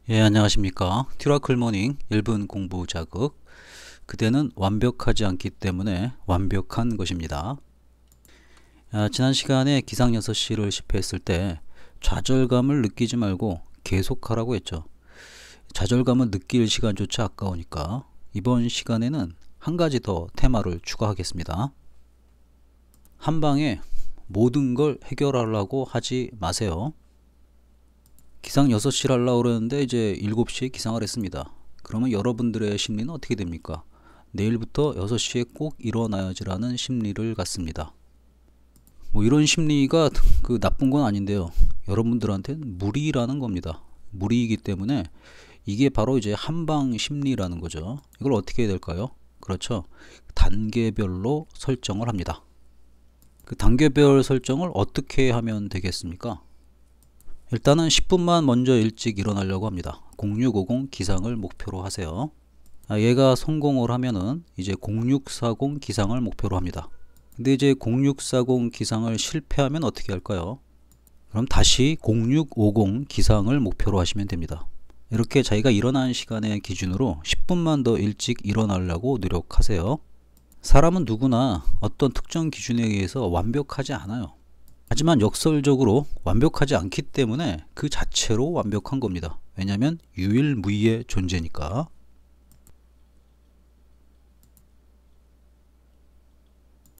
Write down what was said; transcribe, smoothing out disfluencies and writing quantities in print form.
예, 안녕하십니까. 튜라클 모닝 1분 공부 자극. 그대는 완벽하지 않기 때문에 완벽한 것입니다. 지난 시간에 기상 6시를 실패했을 때 좌절감을 느끼지 말고 계속하라고 했죠. 좌절감은 느낄 시간조차 아까우니까 이번 시간에는 한 가지 더 테마를 추가하겠습니다. 한 방에 모든 걸 해결하려고 하지 마세요. 기상 6시를 하려고 그러는데 이제 7시에 기상을 했습니다. 그러면 여러분들의 심리는 어떻게 됩니까? 내일부터 6시에 꼭 일어나야지라는 심리를 갖습니다. 뭐 이런 심리가 그 나쁜 건 아닌데요. 여러분들한테는 무리라는 겁니다. 무리이기 때문에 이게 바로 이제 한방 심리라는 거죠. 이걸 어떻게 해야 될까요? 그렇죠. 단계별로 설정을 합니다. 그 단계별 설정을 어떻게 하면 되겠습니까? 일단은 10분만 먼저 일찍 일어나려고 합니다. 0650 기상을 목표로 하세요. 얘가 성공을 하면은 이제 0640 기상을 목표로 합니다. 근데 이제 0640 기상을 실패하면 어떻게 할까요? 그럼 다시 0650 기상을 목표로 하시면 됩니다. 이렇게 자기가 일어나는 시간의 기준으로 10분만 더 일찍 일어나려고 노력하세요. 사람은 누구나 어떤 특정 기준에 의해서 완벽하지 않아요. 하지만 역설적으로 완벽하지 않기 때문에 그 자체로 완벽한 겁니다. 왜냐하면 유일무이의 존재니까.